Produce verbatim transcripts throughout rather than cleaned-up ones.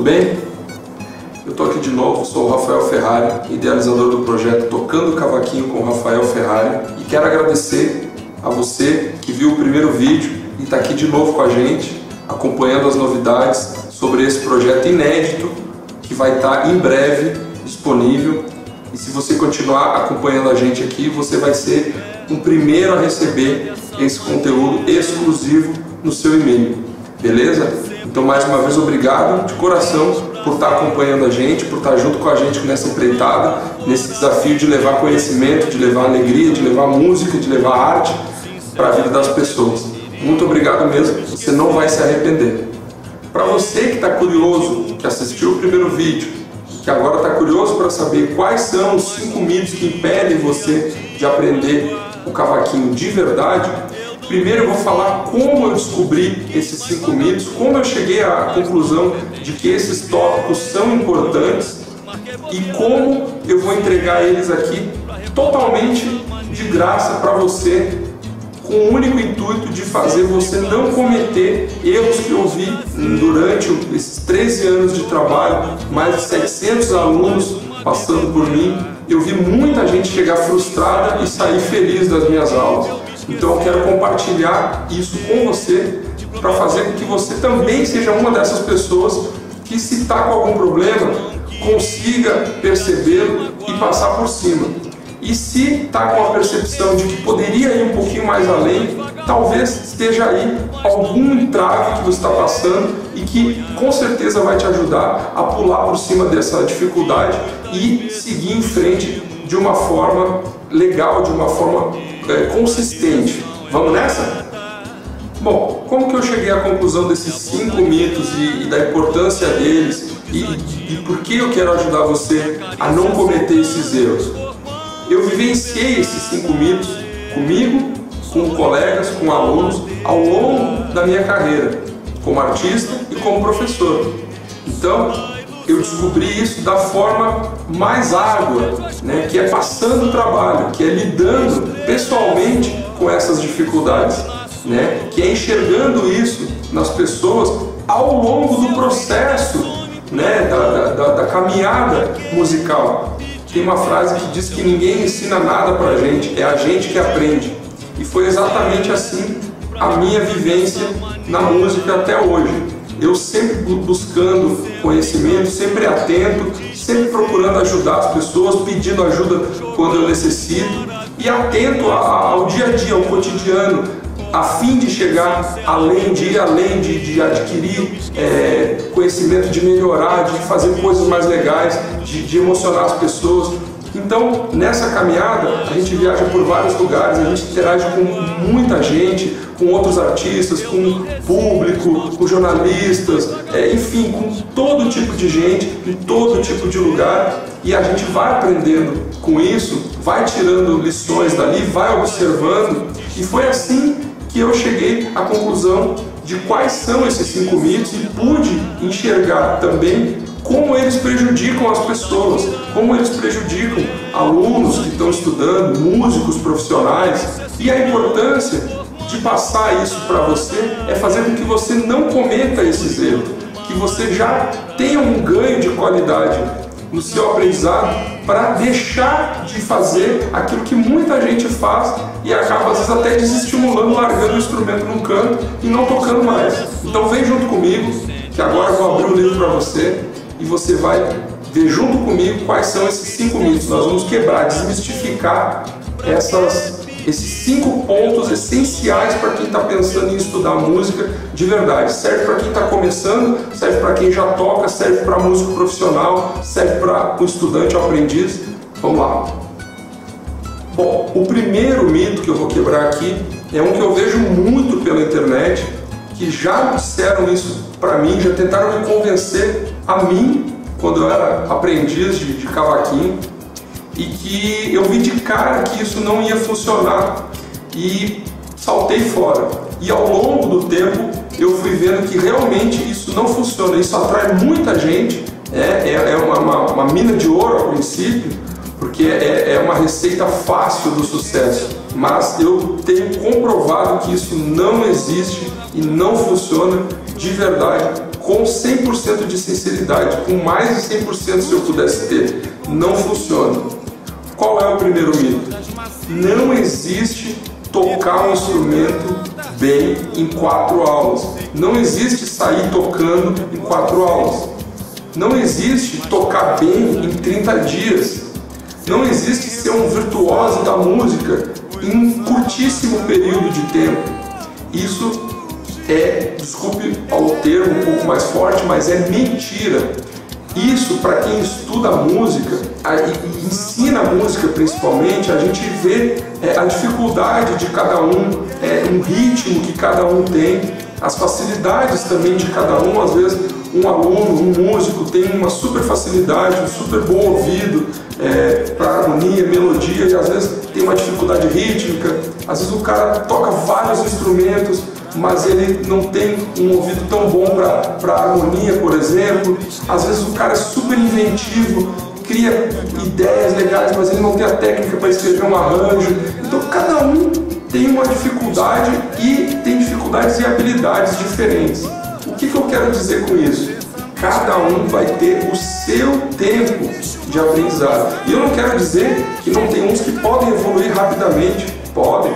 bem? Eu estou aqui de novo, sou o Rafael Ferrari, idealizador do projeto Tocando Cavaquinho com Rafael Ferrari, e quero agradecer a você que viu o primeiro vídeo e está aqui de novo com a gente, acompanhando as novidades sobre esse projeto inédito que vai estar em breve disponível. E se você continuar acompanhando a gente aqui, você vai ser o primeiro a receber esse conteúdo exclusivo no seu e-mail, beleza? Então, mais uma vez, obrigado de coração por estar acompanhando a gente, por estar junto com a gente nessa empreitada, nesse desafio de levar conhecimento, de levar alegria, de levar música, de levar arte para a vida das pessoas. Muito obrigado mesmo, você não vai se arrepender. Para você que está curioso, que assistiu o primeiro vídeo, que agora está curioso para saber quais são os cinco mitos que impedem você de aprender o cavaquinho de verdade, primeiro eu vou falar como eu descobri esses cinco mitos, como eu cheguei à conclusão de que esses tópicos são importantes e como eu vou entregar eles aqui totalmente de graça para você, com o único intuito de fazer você não cometer erros que eu vi durante esses treze anos de trabalho, mais de setecentos alunos passando por mim. Eu vi muita gente chegar frustrada e sair feliz das minhas aulas. Então eu quero compartilhar isso com você para fazer com que você também seja uma dessas pessoas que, se está com algum problema, consiga percebê-lo e passar por cima. E se está com a percepção de que poderia ir um pouquinho mais além, talvez esteja aí algum entrave que você está passando e que com certeza vai te ajudar a pular por cima dessa dificuldade e seguir em frente de uma forma legal, de uma forma é, consistente. Vamos nessa? Bom, como que eu cheguei à conclusão desses cinco mitos e, e da importância deles e, e por que eu quero ajudar você a não cometer esses erros? Eu vivenciei esses cinco mitos comigo, com colegas, com alunos, ao longo da minha carreira, como artista e como professor. Então, eu descobri isso da forma mais árdua, né, que é passando o trabalho, que é lidando pessoalmente com essas dificuldades, né, que é enxergando isso nas pessoas ao longo do processo, né, da, da, da caminhada musical. Tem uma frase que diz que ninguém ensina nada pra gente, é a gente que aprende. E foi exatamente assim a minha vivência na música até hoje. Eu sempre buscando conhecimento, sempre atento, sempre procurando ajudar as pessoas, pedindo ajuda quando eu necessito e atento ao dia a dia, ao cotidiano, a fim de chegar além, de ir além, de, de adquirir é, conhecimento, de melhorar, de fazer coisas mais legais, de, de emocionar as pessoas. Então, nessa caminhada, a gente viaja por vários lugares, a gente interage com muita gente, com outros artistas, com público, com jornalistas, é, enfim, com todo tipo de gente, em todo tipo de lugar, e a gente vai aprendendo com isso, vai tirando lições dali, vai observando, e foi assim que eu cheguei à conclusão de quais são esses cinco mitos e pude enxergar também como eles prejudicam as pessoas, como eles prejudicam alunos que estão estudando, músicos profissionais. E a importância de passar isso para você é fazer com que você não cometa esses erros, que você já tenha um ganho de qualidade no seu aprendizado para deixar de fazer aquilo que muita gente faz e acaba às vezes até desestimulando, largando o instrumento num canto e não tocando mais. Então vem junto comigo, que agora eu vou abrir o livro para você e você vai ver junto comigo quais são esses cinco mitos. Nós vamos quebrar, desmistificar essas, esses cinco pontos essenciais para quem está pensando em estudar música de verdade. Serve para quem está começando, serve para quem já toca, serve para músico profissional, serve para o estudante ou aprendiz. Vamos lá. Bom, o primeiro mito que eu vou quebrar aqui é um que eu vejo muito pela internet, que já disseram isso para mim, já tentaram me convencer a mim, quando eu era aprendiz de, de cavaquinho, e que eu vi de cara que isso não ia funcionar e saltei fora. E ao longo do tempo eu fui vendo que realmente isso não funciona, isso atrai muita gente, é, é, é uma, uma, uma mina de ouro a princípio, porque é, é uma receita fácil do sucesso, mas eu tenho comprovado que isso não existe e não funciona de verdade com cem por cento de sinceridade, com mais de cem por cento se eu pudesse ter, não funciona. Qual é o primeiro mito? Não existe tocar um instrumento bem em quatro aulas. Não existe sair tocando em quatro aulas. Não existe tocar bem em trinta dias. Não existe ser um virtuoso da música em um curtíssimo período de tempo. Isso é, desculpe ao termo um pouco mais forte, mas é mentira. Isso, para quem estuda música e ensina música principalmente, a gente vê é, a dificuldade de cada um, é, um ritmo que cada um tem, as facilidades também de cada um. Às vezes um aluno, um músico tem uma super facilidade, um super bom ouvido é, para harmonia, melodia, e às vezes tem uma dificuldade rítmica. Às vezes o cara toca vários instrumentos, mas ele não tem um ouvido tão bom para harmonia, por exemplo. Às vezes o cara é super inventivo, cria ideias legais, mas ele não tem a técnica para escrever um arranjo. Então cada um tem uma dificuldade e tem dificuldades e habilidades diferentes. O que, que eu quero dizer com isso? Cada um vai ter o seu tempo de aprendizado. E eu não quero dizer que não tem uns que podem evoluir rapidamente. Podem.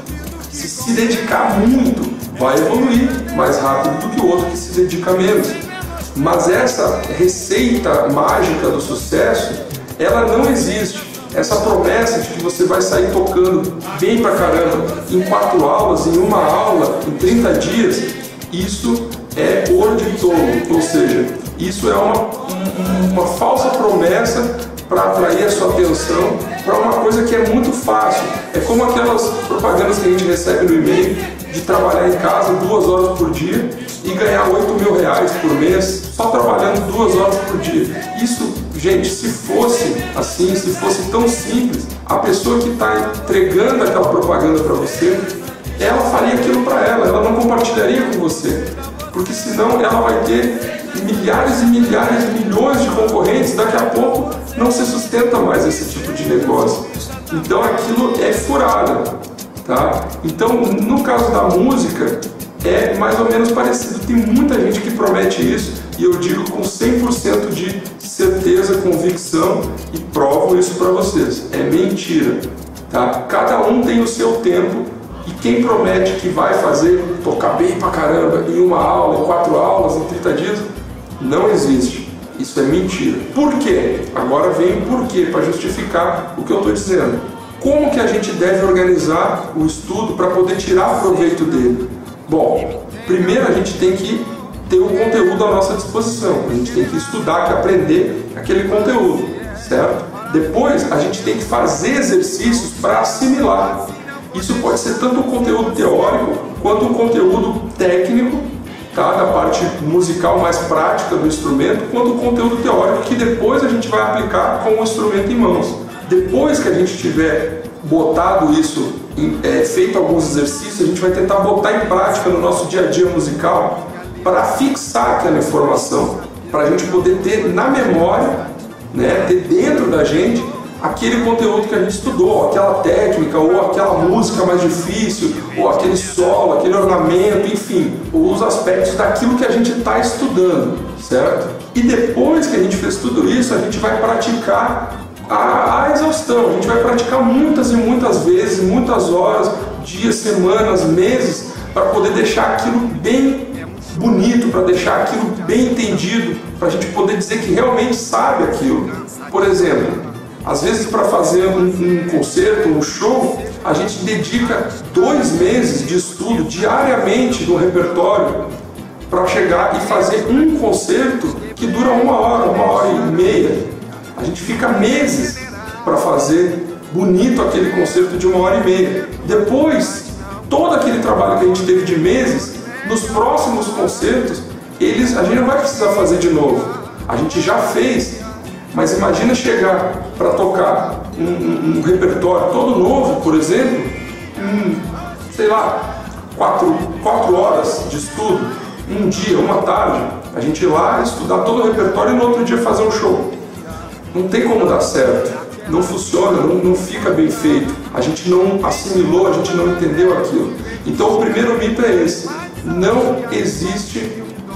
Se se dedicar muito, vai evoluir mais rápido do que o outro que se dedica menos. Mas essa receita mágica do sucesso, ela não existe. Essa promessa de que você vai sair tocando bem pra caramba em quatro aulas, em uma aula, em trinta dias, isso é ouro de tolo. Ou seja, isso é uma, uma falsa promessa para atrair a sua atenção para uma coisa que é muito fácil. É como aquelas propagandas que a gente recebe no e-mail de trabalhar em casa duas horas por dia e ganhar oito mil reais por mês só trabalhando duas horas por dia. Isso, gente, se fosse assim, se fosse tão simples, a pessoa que está entregando aquela propaganda para você, ela faria aquilo para ela, ela não compartilharia com você, porque senão ela vai ter milhares e milhares, milhões de concorrentes, daqui a pouco não se sustenta mais esse tipo de negócio. Então aquilo é furada, tá? Então, no caso da música, é mais ou menos parecido. Tem muita gente que promete isso, e eu digo com cem por cento de certeza, convicção, e provo isso para vocês. É mentira, tá? Cada um tem o seu tempo, e quem promete que vai fazer, tocar bem pra caramba em uma aula, em quatro aulas, em trinta dias, não existe. Isso é mentira. Por quê? Agora vem o porquê, para justificar o que eu estou dizendo. Como que a gente deve organizar o estudo para poder tirar proveito dele? Bom, primeiro a gente tem que ter o conteúdo à nossa disposição. A gente tem que estudar, que aprender aquele conteúdo, certo? Depois a gente tem que fazer exercícios para assimilar. Isso pode ser tanto o conteúdo teórico quanto o conteúdo técnico, tá? Da parte musical mais prática do instrumento, quanto o conteúdo teórico que depois a gente vai aplicar com o instrumento em mãos. Depois que a gente tiver botado isso, em, é, feito alguns exercícios, a gente vai tentar botar em prática no nosso dia a dia musical para fixar aquela informação, para a gente poder ter na memória, né, ter dentro da gente aquele conteúdo que a gente estudou, aquela técnica, ou aquela música mais difícil, ou aquele solo, aquele ornamento, enfim, os aspectos daquilo que a gente está estudando, certo? E depois que a gente fez tudo isso, a gente vai praticar a, a exaustão, a gente vai praticar muitas e muitas vezes, muitas horas, dias, semanas, meses, para poder deixar aquilo bem bonito, para deixar aquilo bem entendido, para a gente poder dizer que realmente sabe aquilo. Por exemplo, às vezes para fazer um, um concerto, um show, a gente dedica dois meses de estudo diariamente do repertório para chegar e fazer um concerto que dura uma hora, uma hora e meia. A gente fica meses para fazer bonito aquele concerto de uma hora e meia. Depois, todo aquele trabalho que a gente teve de meses, nos próximos concertos, eles, a gente não vai precisar fazer de novo. A gente já fez. Mas imagina chegar para tocar um, um, um repertório todo novo, por exemplo, em, sei lá, quatro, quatro horas de estudo, um dia, uma tarde, a gente ir lá, estudar todo o repertório e no outro dia fazer um show. Não tem como dar certo, não funciona, não, não fica bem feito, a gente não assimilou, a gente não entendeu aquilo. Então o primeiro mito é esse: não existe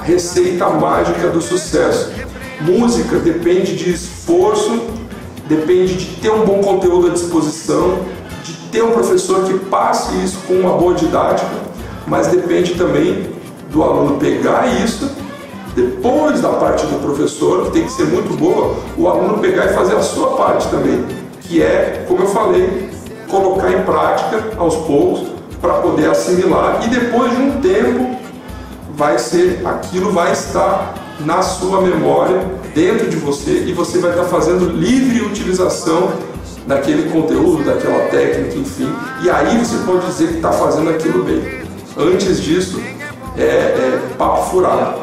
receita mágica do sucesso. Música depende de esforço, depende de ter um bom conteúdo à disposição, de ter um professor que passe isso com uma boa didática, mas depende também do aluno pegar isso, depois da parte do professor, que tem que ser muito boa, o aluno pegar e fazer a sua parte também, que é, como eu falei, colocar em prática aos poucos para poder assimilar, e depois de um tempo vai ser, aquilo vai estar na sua memória, dentro de você, e você vai estar fazendo livre utilização daquele conteúdo, daquela técnica, enfim, e aí você pode dizer que está fazendo aquilo bem. Antes disso, é, é papo furado.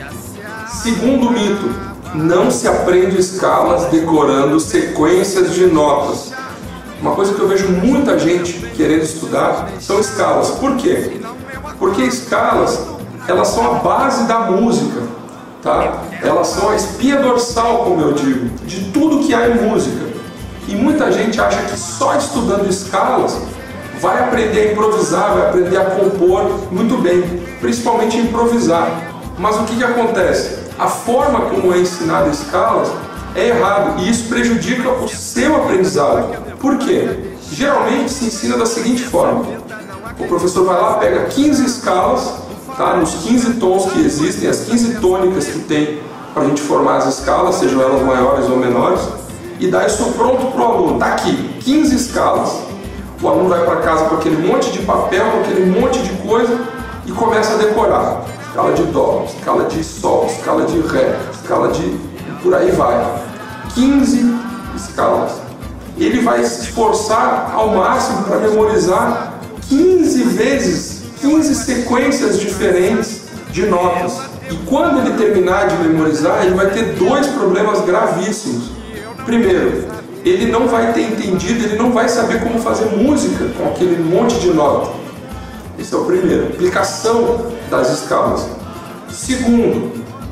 Segundo mito, não se aprende escalas decorando sequências de notas. Uma coisa que eu vejo muita gente querendo estudar são escalas. Por quê? Porque escalas, elas são a base da música, tá? Elas são a espinha dorsal, como eu digo, de tudo que há em música. E muita gente acha que só estudando escalas vai aprender a improvisar, vai aprender a compor muito bem, principalmente improvisar. Mas o que que acontece? A forma como é ensinada escalas é errado, e isso prejudica o seu aprendizado. Por quê? Geralmente se ensina da seguinte forma: o professor vai lá, pega quinze escalas, tá, nos quinze tons que existem, as quinze tônicas que tem para a gente formar as escalas, sejam elas maiores ou menores, e dá isso pronto para o aluno. Tá aqui, quinze escalas. O aluno vai para casa com aquele monte de papel, com aquele monte de coisa, e começa a decorar. Escala de Dó, escala de Sol, escala de Ré, escala de... por aí vai. quinze escalas. Ele vai se esforçar ao máximo para memorizar quinze vezes, quinze sequências diferentes de notas. E quando ele terminar de memorizar, ele vai ter dois problemas gravíssimos. Primeiro, ele não vai ter entendido, ele não vai saber como fazer música com aquele monte de nota. Esse é o primeiro, aplicação das escalas. Segundo,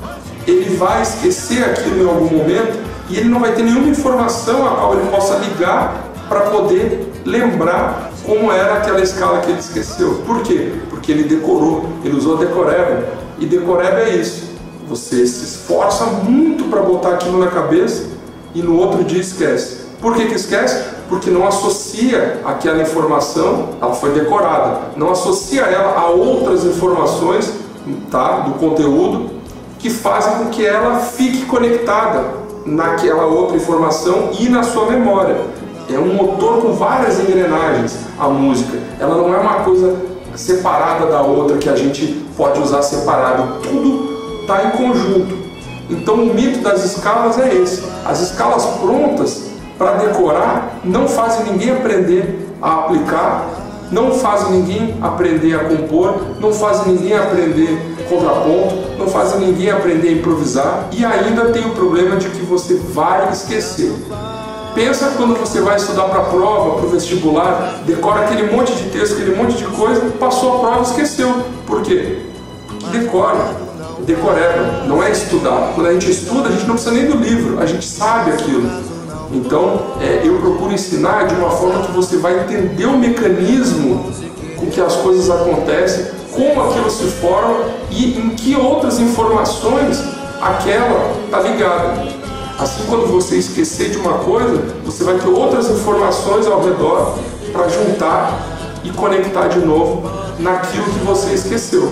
ele vai esquecer aquilo em algum momento e ele não vai ter nenhuma informação a qual ele possa ligar para poder lembrar como era aquela escala que ele esqueceu. Por quê? Porque ele decorou, ele usou decoreba. E decoreba é isso: você se esforça muito para botar aquilo na cabeça e no outro dia esquece. Por que que esquece? Porque não associa aquela informação, ela foi decorada, não associa ela a outras informações, tá, do conteúdo, que fazem com que ela fique conectada naquela outra informação e na sua memória. É um motor com várias engrenagens, a música. Ela não é uma coisa separada da outra que a gente pode usar separado. Tudo está em conjunto. Então o mito das escalas é esse. As escalas prontas para decorar não fazem ninguém aprender a aplicar, não fazem ninguém aprender a compor, não fazem ninguém aprender contraponto, não fazem ninguém aprender a improvisar, e ainda tem o problema de que você vai esquecer. Pensa quando você vai estudar para a prova, para o vestibular, decora aquele monte de texto, aquele monte de coisa, passou a prova e esqueceu. Por quê? Porque decora, decoreba, não é estudar. Quando a gente estuda, a gente não precisa nem do livro, a gente sabe aquilo. Então, é, eu procuro ensinar de uma forma que você vai entender o mecanismo com que as coisas acontecem, como aquilo se forma e em que outras informações aquela está ligada. Assim, quando você esquecer de uma coisa, você vai ter outras informações ao redor para juntar e conectar de novo naquilo que você esqueceu,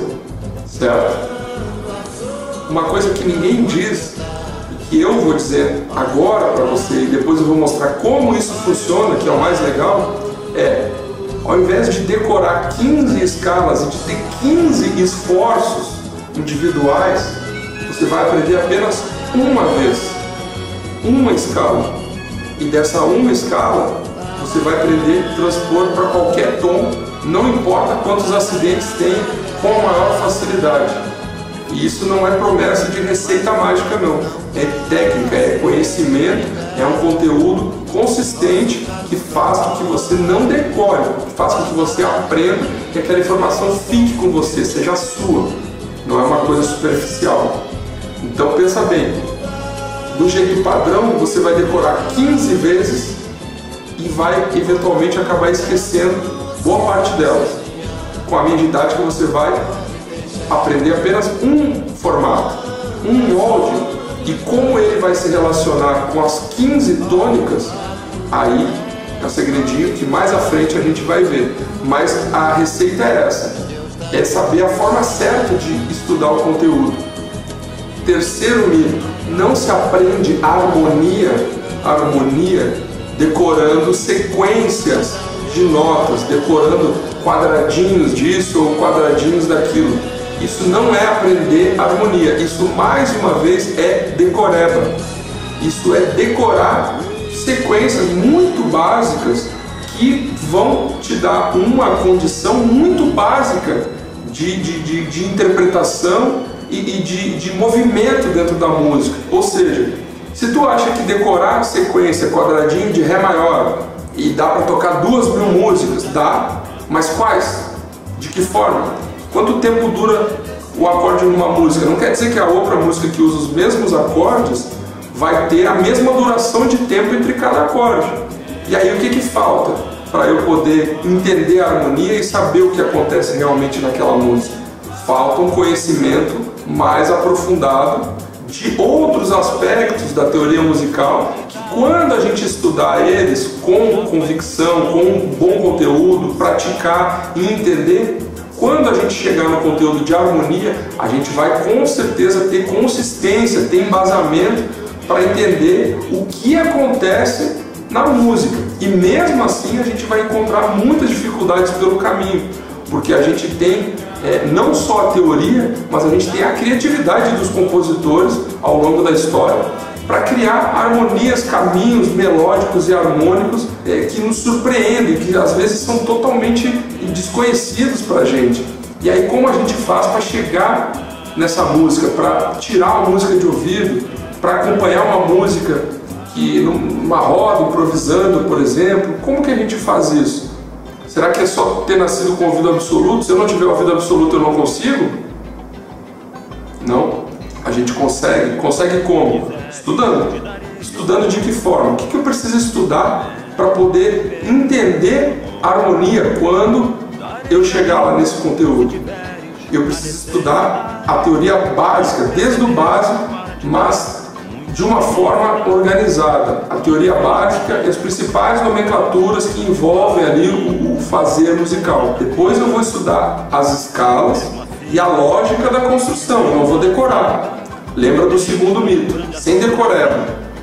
certo? Uma coisa que ninguém diz, que eu vou dizer agora para você e depois eu vou mostrar como isso funciona, que é o mais legal, é: ao invés de decorar quinze escalas e de ter quinze esforços individuais, você vai aprender apenas uma vez, uma escala. E dessa uma escala, você vai aprender a transpor para qualquer tom, não importa quantos acidentes tem, com a maior facilidade. E isso não é promessa de receita mágica, não. É técnica, é conhecimento, é um conteúdo consistente que faz com que você não decore, que faz com que você aprenda, que aquela informação fique com você, seja sua. Não é uma coisa superficial. Então pensa bem, do jeito padrão você vai decorar quinze vezes e vai eventualmente acabar esquecendo boa parte delas. Com a minha didática você vai aprender apenas um formato, um molde, e como ele vai se relacionar com as quinze tônicas, aí é o segredinho que mais à frente a gente vai ver. Mas a receita é essa, é saber a forma certa de estudar o conteúdo. Terceiro mito, não se aprende harmonia, harmonia decorando sequências de notas, decorando quadradinhos disso ou quadradinhos daquilo. Isso não é aprender harmonia, isso mais uma vez é decoreba. Isso é decorar sequências muito básicas que vão te dar uma condição muito básica de, de, de, de interpretação e, e de, de movimento dentro da música. Ou seja, se tu acha que decorar sequência quadradinho de Ré maior e dá para tocar duas mil músicas, dá, mas quais? De que forma? Quanto tempo dura o acorde numa música? Não quer dizer que a outra música que usa os mesmos acordes vai ter a mesma duração de tempo entre cada acorde. E aí o que que falta para eu poder entender a harmonia e saber o que acontece realmente naquela música? Falta um conhecimento mais aprofundado de outros aspectos da teoria musical, que quando a gente estudar eles com convicção, com um bom conteúdo, praticar e entender, quando a gente chegar no conteúdo de harmonia, a gente vai com certeza ter consistência, ter embasamento para entender o que acontece na música. E mesmo assim a gente vai encontrar muitas dificuldades pelo caminho, porque a gente tem é, não só a teoria, mas a gente tem a criatividade dos compositores ao longo da história para criar harmonias, caminhos melódicos e harmônicos é, que nos surpreendem, que às vezes são totalmente desconhecidos para a gente. E aí como a gente faz para chegar nessa música, para tirar a música de ouvido, para acompanhar uma música que numa roda, improvisando, por exemplo, como que a gente faz isso? Será que é só ter nascido com ouvido absoluto? Se eu não tiver ouvido absoluto, eu não consigo? Não. A gente consegue. Consegue como? Estudando. Estudando de que forma? O que eu preciso estudar para poder entender a harmonia quando eu chegar lá nesse conteúdo? Eu preciso estudar a teoria básica, desde o básico, mas de uma forma organizada. A teoria básica e as principais nomenclaturas que envolvem ali o, o fazer musical. Depois eu vou estudar as escalas e a lógica da construção, eu não vou decorar. Lembra do segundo mito, sem decoreba.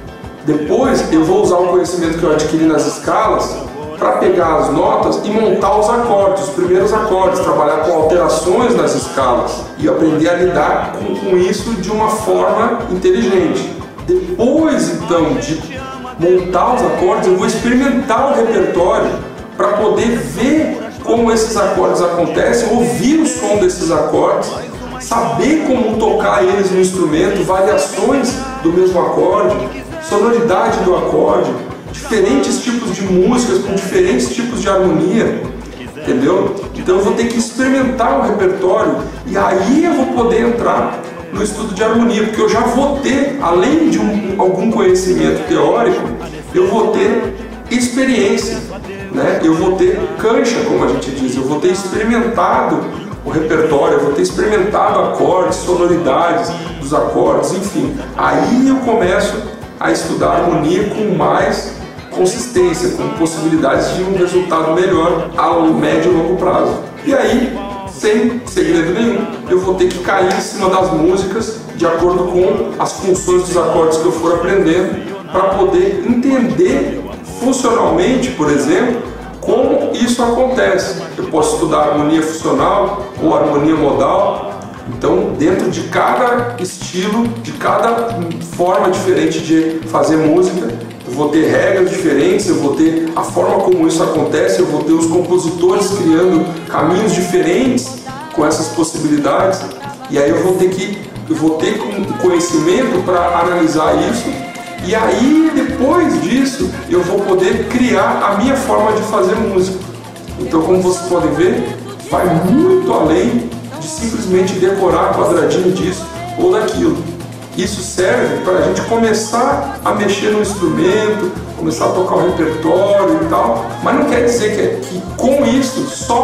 Depois eu vou usar o conhecimento que eu adquiri nas escalas para pegar as notas e montar os acordes, os primeiros acordes, trabalhar com alterações nas escalas e aprender a lidar com, com isso de uma forma inteligente. Depois, então, de montar os acordes, eu vou experimentar o repertório para poder ver como esses acordes acontecem, ouvir o som desses acordes, saber como tocar eles no instrumento, variações do mesmo acorde, sonoridade do acorde, diferentes tipos de músicas com diferentes tipos de harmonia, entendeu? Então eu vou ter que experimentar o repertório e aí eu vou poder entrar no estudo de harmonia, porque eu já vou ter, além de um, algum conhecimento teórico, eu vou ter experiência, né? Eu vou ter cancha, como a gente diz, eu vou ter experimentado o repertório, eu vou ter experimentado acordes, sonoridades dos acordes, enfim. Aí eu começo a estudar harmonia com mais consistência, com possibilidades de um resultado melhor a médio e longo prazo. E aí, sem segredo nenhum, eu vou ter que cair em cima das músicas de acordo com as funções dos acordes que eu for aprendendo, para poder entender funcionalmente, por exemplo, como isso acontece. Eu posso estudar harmonia funcional ou harmonia modal. Então, dentro de cada estilo, de cada forma diferente de fazer música, eu vou ter regras diferentes, eu vou ter a forma como isso acontece, eu vou ter os compositores criando caminhos diferentes com essas possibilidades, e aí eu vou ter que eu vou ter conhecimento para analisar isso, e aí depois disso eu vou poder criar a minha forma de fazer música. Então, como vocês podem ver, vai muito além de simplesmente decorar quadradinho disso ou daquilo. Isso serve para a gente começar a mexer no instrumento, começar a tocar o repertório e tal, mas não quer dizer que, que com isso, só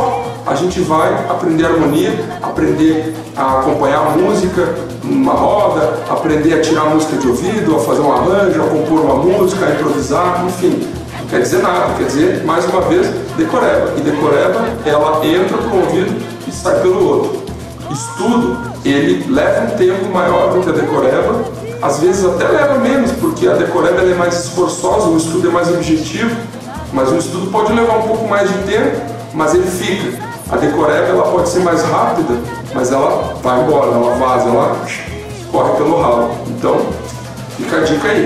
a gente vai aprender harmonia, aprender a acompanhar a música numa roda, aprender a tirar a música de ouvido, a fazer um arranjo, a compor uma música, a improvisar, enfim. Não quer dizer nada, quer dizer, mais uma vez, decoreba. E decoreba, ela entra por um ouvido e sai pelo outro. Estudo, ele leva um tempo maior do que a decoreba, às vezes até leva menos, porque a decoreba ela é mais esforçosa, o estudo é mais objetivo, mas o estudo pode levar um pouco mais de tempo, mas ele fica. A decoreba ela pode ser mais rápida, mas ela vai embora, ela vaza, ela corre pelo ralo. Então, fica a dica aí.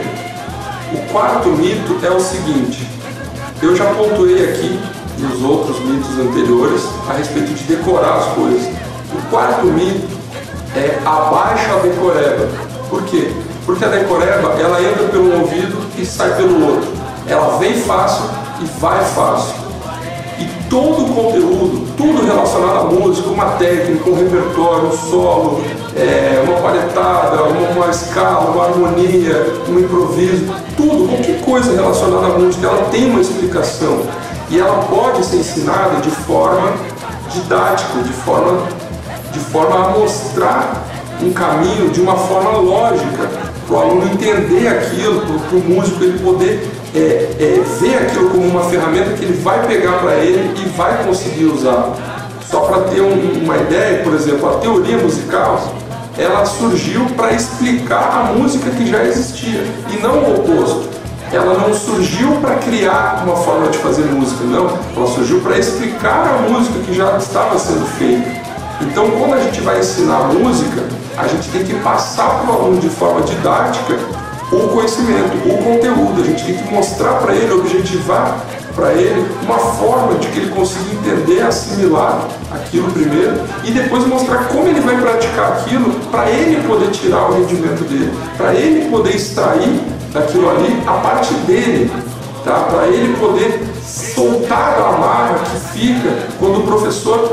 O quarto mito é o seguinte, eu já pontuei aqui nos outros mitos anteriores a respeito de decorar as coisas. O quarto mito é abaixa a decoreba. Por quê? Porque a decoreba ela entra pelo ouvido e sai pelo outro. Ela vem fácil e vai fácil. E todo o conteúdo, tudo relacionado à música, uma técnica, um repertório, um solo, é, uma palhetada, uma, uma escala, uma harmonia, um improviso, tudo, qualquer coisa relacionada à música, ela tem uma explicação. E ela pode ser ensinada de forma didática, de forma, de forma a mostrar um caminho de uma forma lógica, para o aluno entender aquilo, para o músico ele poder é, é, ver aquilo como uma ferramenta que ele vai pegar para ele e vai conseguir usar. Só para ter um, uma ideia, por exemplo, a teoria musical, ela surgiu para explicar a música que já existia, e não o oposto. Ela não surgiu para criar uma forma de fazer música, não. Ela surgiu para explicar a música que já estava sendo feita. Então, quando a gente vai ensinar música, a gente tem que passar para o aluno de forma didática o conhecimento, o conteúdo. A gente tem que mostrar para ele, objetivar para ele uma forma de que ele consiga entender, assimilar aquilo primeiro e depois mostrar como ele vai praticar aquilo para ele poder tirar o rendimento dele, para ele poder extrair daquilo ali a parte dele, tá? Para ele poder soltar a amarra que fica quando o professor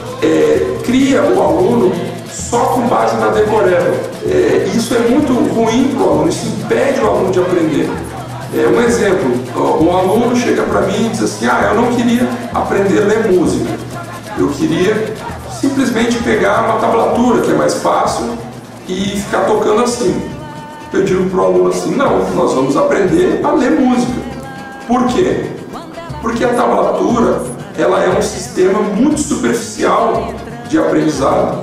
é, cria o aluno só com base na decoreba. É, isso é muito ruim para o aluno, isso impede o aluno de aprender. É, um exemplo, o aluno chega para mim e diz assim, ah, eu não queria aprender a ler música, eu queria simplesmente pegar uma tablatura que é mais fácil e ficar tocando assim. Eu digo para o aluno assim, não, nós vamos aprender a ler música. Por quê? Porque a tablatura ela é um sistema muito superficial de aprendizado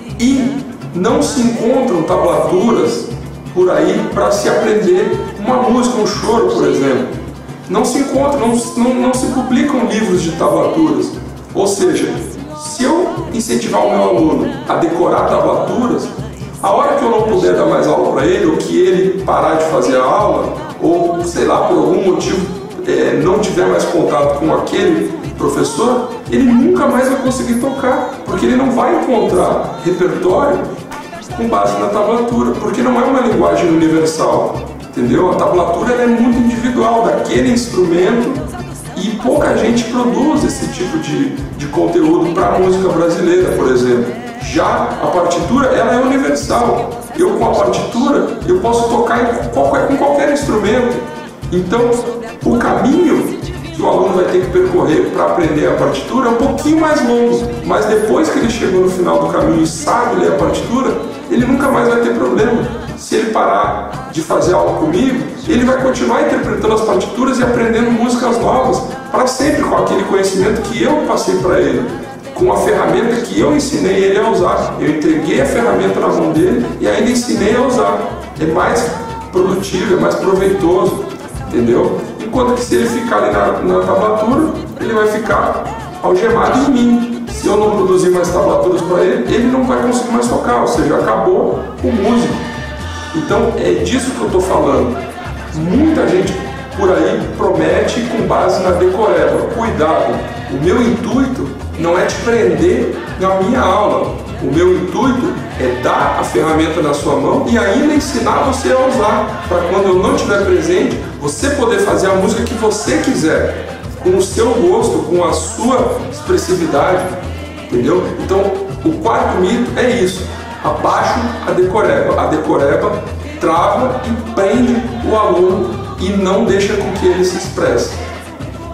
e não se encontram tablaturas por aí para se aprender uma música, um choro, por exemplo. Não se encontram, não, não, não se publicam livros de tablaturas. Ou seja, se eu incentivar o meu aluno a decorar tablaturas, a hora que eu não puder dar mais aula para ele, ou que ele parar de fazer a aula, ou sei lá, por algum motivo é, não tiver mais contato com aquele professor, ele nunca mais vai conseguir tocar, porque ele não vai encontrar repertório com base na tablatura, porque não é uma linguagem universal, entendeu? A tablatura ela é muito individual daquele instrumento e pouca gente produz esse tipo de, de conteúdo para a música brasileira, por exemplo. Já a partitura ela é universal. Eu com a partitura eu posso tocar em qualquer, com qualquer instrumento. Então o caminho que o aluno vai ter que percorrer para aprender a partitura é um pouquinho mais longo, mas depois que ele chegou no final do caminho e sabe ler a partitura, ele nunca mais vai ter problema. Se ele parar de fazer aula comigo, ele vai continuar interpretando as partituras e aprendendo músicas novas para sempre com aquele conhecimento que eu passei para ele, com a ferramenta que eu ensinei ele a usar. Eu entreguei a ferramenta na mão dele e ainda ensinei a usar. É mais produtivo, é mais proveitoso, entendeu? Enquanto que se ele ficar ali na, na tablatura, ele vai ficar algemado em mim. Se eu não produzir mais tablaturas para ele, ele não vai conseguir mais tocar, ou seja, acabou o músico. Então é disso que eu estou falando. Muita gente por aí promete com base na decoreba. Cuidado, o meu intuito não é te prender na minha aula. O meu intuito é dar a ferramenta na sua mão e ainda ensinar você a usar, para quando eu não estiver presente, você poder fazer a música que você quiser, com o seu gosto, com a sua expressividade, entendeu? Então, o quarto mito é isso. Abaixo a decoreba. A decoreba trava e prende o aluno e não deixa com que ele se expresse.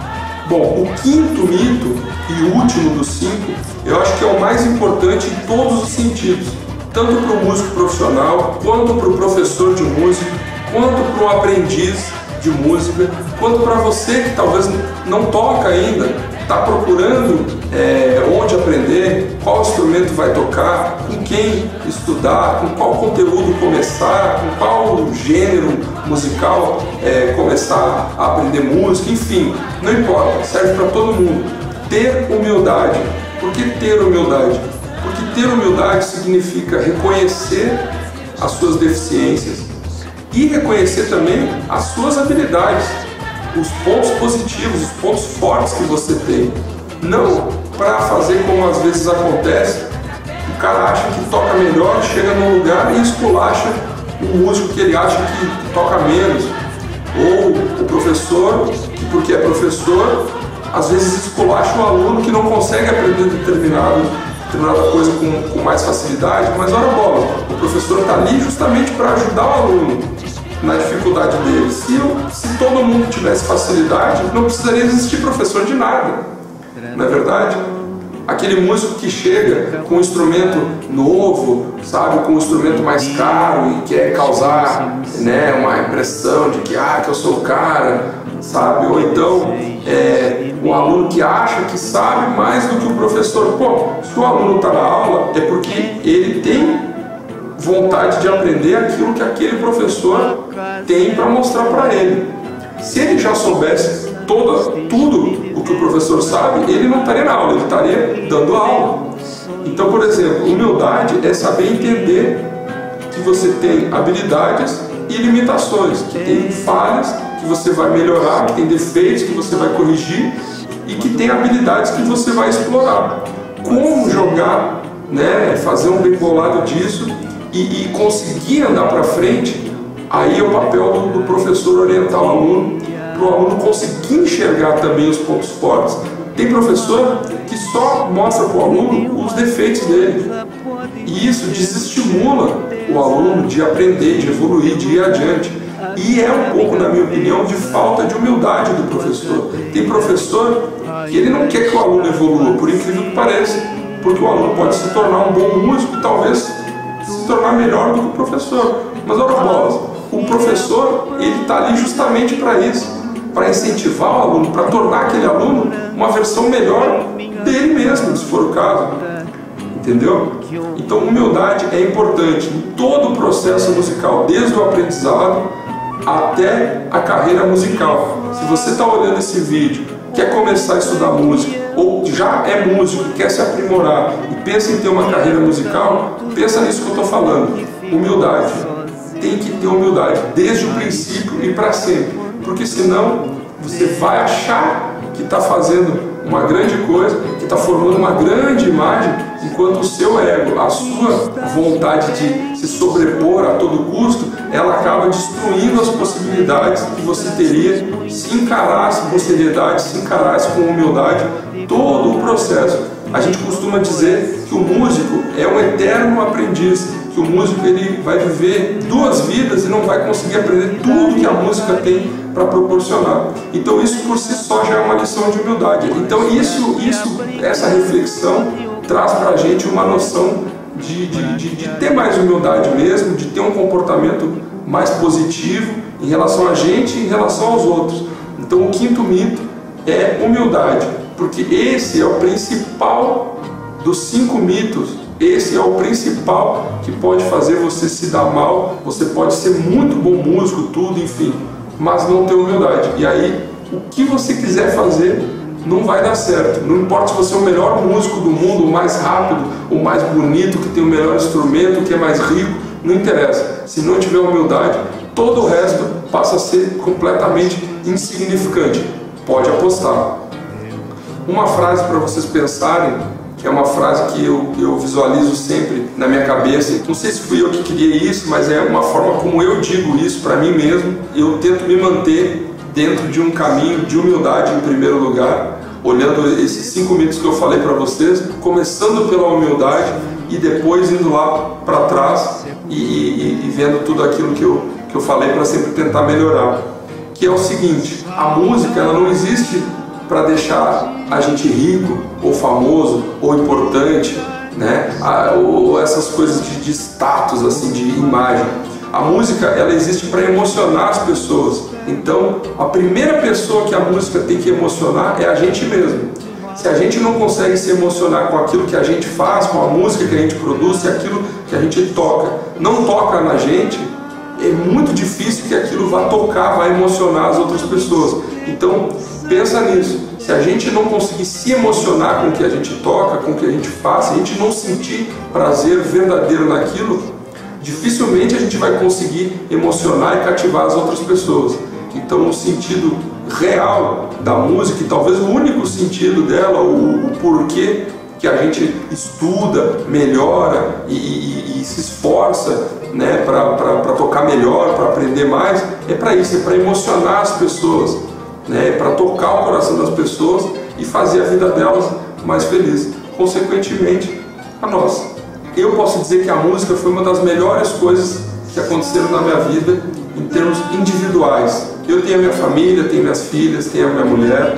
Bom, o quinto mito e último dos cinco, eu acho que é o mais importante em todos os sentidos, tanto para o músico profissional, quanto para o professor de música, quanto para o aprendiz de música, quanto para você que talvez não toca ainda, está procurando é, onde aprender, qual instrumento vai tocar, com quem estudar, com qual conteúdo começar, com qual gênero musical é, começar a aprender música, enfim, não importa, serve para todo mundo. Ter humildade. Por que ter humildade? Porque ter humildade significa reconhecer as suas deficiências e reconhecer também as suas habilidades, os pontos positivos, os pontos fortes que você tem. Não para fazer como às vezes acontece, o cara acha que toca melhor, chega num lugar e esculacha o músico que ele acha que, que toca menos. Ou o professor, que porque é professor, às vezes esculacha o aluno que não consegue aprender determinado, determinada coisa com, com mais facilidade, mas ora bola, o professor está ali justamente para ajudar o aluno na dificuldade dele. Se, eu, se todo mundo tivesse facilidade, não precisaria existir professor de nada, não é verdade? Aquele músico que chega com um instrumento novo, sabe, com um instrumento mais caro e quer causar, né, uma impressão de que, ah, que eu sou o cara, sabe? Ou então é, um aluno que acha que sabe mais do que o professor. Pô, se o aluno está na aula é porque ele tem vontade de aprender aquilo que aquele professor tem para mostrar para ele. Se ele já soubesse toda, tudo o que o professor sabe, ele não estaria na aula, ele estaria dando aula. Então, por exemplo, humildade é saber entender que você tem habilidades e limitações, que tem falhas que você vai melhorar, que tem defeitos que você vai corrigir e que tem habilidades que você vai explorar. Como jogar, né, fazer um bem bolado disso e, e conseguir andar para frente, aí é o papel do, do professor orientar o aluno, para o aluno conseguir enxergar também os pontos fortes. Tem professor que só mostra para o aluno os defeitos dele, e isso desestimula o aluno de aprender, de evoluir, de ir adiante. E é um pouco, na minha opinião, de falta de humildade do professor. Tem professor que ele não quer que o aluno evolua, por incrível que pareça, porque o aluno pode se tornar um bom músico e talvez se tornar melhor do que o professor. Mas olha bolas, o professor ele está ali justamente para isso, para incentivar o aluno, para tornar aquele aluno uma versão melhor dele mesmo, se for o caso. Entendeu? Então, humildade é importante em todo o processo musical, desde o aprendizado até a carreira musical. Se você está olhando esse vídeo, quer começar a estudar música, ou já é músico e quer se aprimorar e pensa em ter uma carreira musical, pensa nisso que eu estou falando. Humildade. Tem que ter humildade desde o princípio e para sempre, porque senão você vai achar que está fazendo uma grande coisa, que está formando uma grande imagem, enquanto o seu ego, a sua vontade de se sobrepor a todo custo, ela acaba destruindo as possibilidades que você teria se encarasse com seriedade, se encarasse com humildade todo o processo. A gente costuma dizer que o músico é um eterno aprendiz, que o músico ele vai viver duas vidas e não vai conseguir aprender tudo que a música tem para proporcionar. Então isso por si só já é uma lição de humildade. Então isso, isso essa reflexão traz para a gente uma noção de, de, de, de ter mais humildade mesmo, de ter um comportamento mais positivo em relação a gente e em relação aos outros. Então o quinto mito é humildade, porque esse é o principal dos cinco mitos. Esse é o principal que pode fazer você se dar mal. Você pode ser muito bom músico, tudo, enfim, mas não ter humildade. E aí, o que você quiser fazer não vai dar certo. Não importa se você é o melhor músico do mundo, o mais rápido, o mais bonito, que tem o melhor instrumento, que é mais rico, não interessa. Se não tiver humildade, todo o resto passa a ser completamente insignificante. Pode apostar. Uma frase para vocês pensarem, que é uma frase que eu, eu visualizo sempre na minha cabeça. Não sei se fui eu que criei isso, mas é uma forma como eu digo isso para mim mesmo. Eu tento me manter dentro de um caminho de humildade em primeiro lugar, olhando esses cinco mitos que eu falei para vocês, começando pela humildade e depois indo lá para trás e, e, e vendo tudo aquilo que eu, que eu falei para sempre tentar melhorar. Que é o seguinte: a música ela não existe para deixar a gente rico, ou famoso, ou importante, né? Ah, ou essas coisas de, de status, assim, de imagem. A música, ela existe para emocionar as pessoas. Então, a primeira pessoa que a música tem que emocionar é a gente mesmo. Se a gente não consegue se emocionar com aquilo que a gente faz, com a música que a gente produz, se aquilo que a gente toca não toca na gente, é muito difícil que aquilo vá tocar, vá emocionar as outras pessoas. Então, pensa nisso. Se a gente não conseguir se emocionar com o que a gente toca, com o que a gente faz, se a gente não sentir prazer verdadeiro naquilo, dificilmente a gente vai conseguir emocionar e cativar as outras pessoas. Então, o sentido real da música, e talvez o único sentido dela, o, o porquê que a gente estuda, melhora e, e, e se esforça, né, para tocar melhor, para aprender mais, é para isso, é para emocionar as pessoas, né, é para tocar o coração das pessoas e fazer a vida delas mais feliz, consequentemente a nossa. Eu posso dizer que a música foi uma das melhores coisas que aconteceram na minha vida em termos individuais. Eu tenho a minha família, tenho minhas filhas, tenho a minha mulher,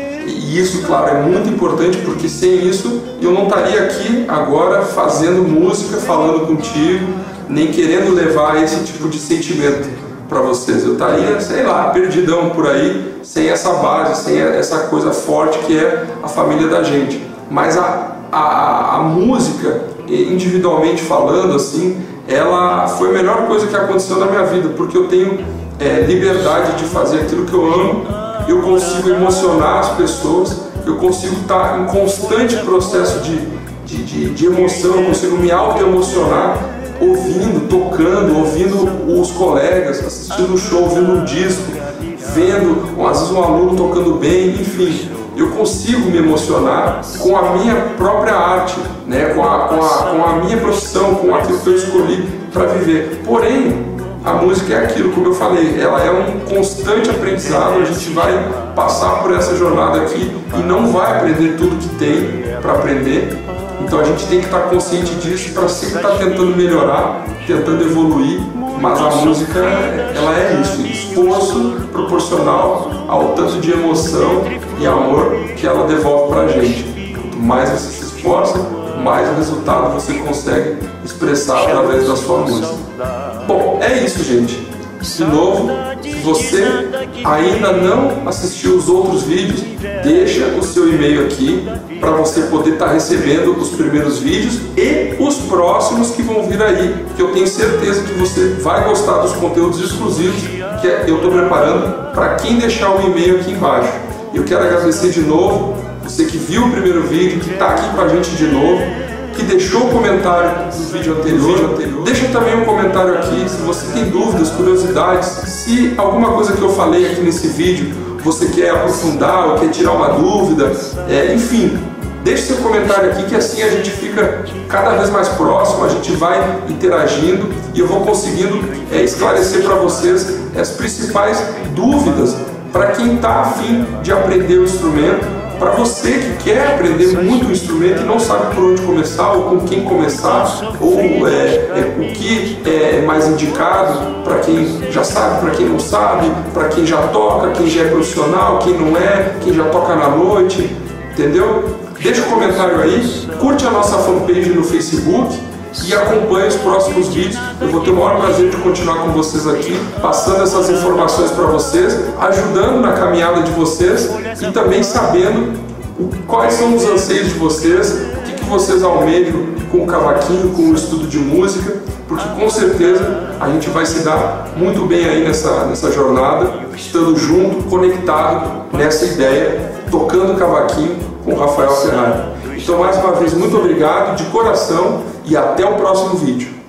e isso, claro, é muito importante, porque sem isso eu não estaria aqui agora fazendo música, falando contigo, nem querendo levar esse tipo de sentimento para vocês. Eu estaria, sei lá, perdidão por aí, sem essa base, sem essa coisa forte que é a família da gente. Mas a, a, a música, individualmente falando, assim, ela foi a melhor coisa que aconteceu na minha vida, porque eu tenho é, liberdade de fazer aquilo que eu amo, eu consigo emocionar as pessoas, eu consigo estar em constante processo de, de, de, de emoção, eu consigo me auto-emocionar, ouvindo, tocando, ouvindo os colegas, assistindo o show, ouvindo um disco, vendo, às vezes, um aluno tocando bem, enfim. Eu consigo me emocionar com a minha própria arte, né? com, a, com, a, com a minha profissão, com aquilo que eu escolhi para viver. Porém, a música é aquilo, como eu falei, ela é um constante aprendizado, a gente vai passar por essa jornada aqui e não vai aprender tudo que tem para aprender. Então a gente tem que estar consciente disso para sempre estar tentando melhorar, tentando evoluir, mas a música, ela é isso, esforço proporcional ao tanto de emoção e amor que ela devolve para a gente. Quanto mais você se esforça, mais o resultado você consegue expressar através da sua música. Bom, é isso, gente. De novo, se você ainda não assistiu os outros vídeos, deixa o seu e-mail aqui para você poder estar recebendo os primeiros vídeos e os próximos que vão vir aí, que eu tenho certeza que você vai gostar dos conteúdos exclusivos que eu estou preparando para quem deixar o e-mail aqui embaixo. Eu quero agradecer de novo você que viu o primeiro vídeo, que está aqui com a gente de novo, que deixou o comentário no vídeo anterior. vídeo anterior. Deixa também um comentário aqui se você tem dúvidas, curiosidades, se alguma coisa que eu falei aqui nesse vídeo você quer aprofundar ou quer tirar uma dúvida, é, enfim, deixe seu comentário aqui que assim a gente fica cada vez mais próximo, a gente vai interagindo e eu vou conseguindo é, esclarecer para vocês as principais dúvidas para quem está a fim de aprender o instrumento. Para você que quer aprender muito o instrumento e não sabe por onde começar, ou com quem começar, ou é, é, o que é mais indicado para quem já sabe, para quem não sabe, para quem já toca, quem já é profissional, quem não é, quem já toca na noite, entendeu? Deixa um comentário aí, curte a nossa fanpage no Facebook e acompanhe os próximos vídeos. Eu vou ter o maior prazer de continuar com vocês aqui, passando essas informações para vocês, ajudando na caminhada de vocês e também sabendo quais são os anseios de vocês, o que, que vocês almejam com o cavaquinho, com o estudo de música, porque com certeza a gente vai se dar muito bem aí nessa, nessa jornada, estando junto, conectado nessa ideia, tocando cavaquinho com o Rafael Ferrari. Então, mais uma vez, muito obrigado de coração e até o próximo vídeo.